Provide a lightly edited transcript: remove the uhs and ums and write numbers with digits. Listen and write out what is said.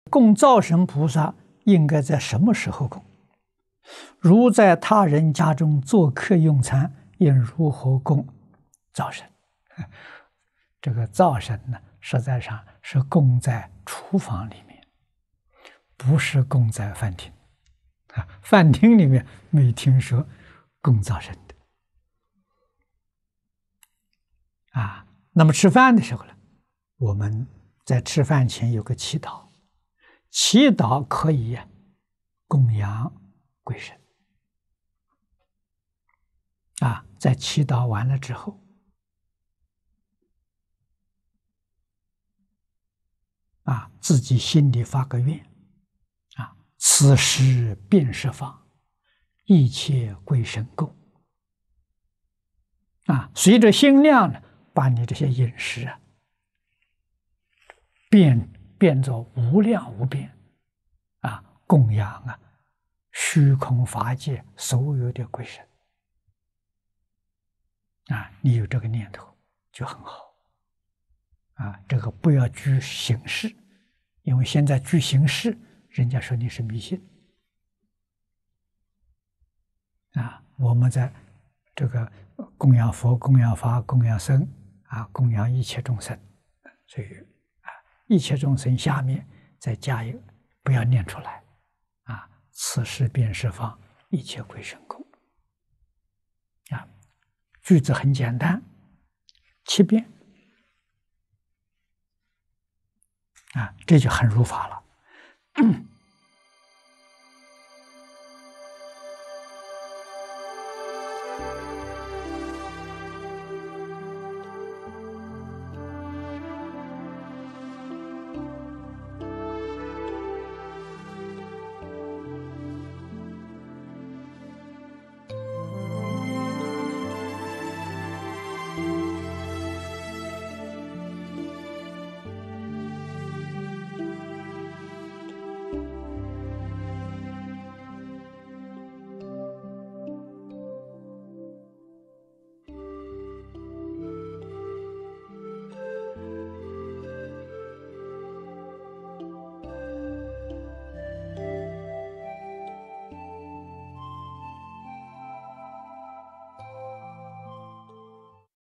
供灶神菩萨应该在什么时候供？如在他人家中做客用餐，应如何供灶神？这个灶神呢，实在上是供在厨房里面，不是供在饭厅。饭厅里面没听说供灶神的。那么吃饭的时候呢，我们在吃饭前有个祈祷，祈祷可以供养鬼神。在祈祷完了之后，自己心里发个愿，此时便是法，一切归神供。随着心量呢，把你这些饮食变作无量无边，供养虚空法界所有的鬼神。你有这个念头就很好。这个不要拘形式，因为现在拘形式，人家说你是迷信。我们在这个供养佛、供养法、供养僧，供养一切众生，所以一切众生下面再加一个，不要念出来，此时便是法，一切归神供。句子很简单，7遍，这就很如法了。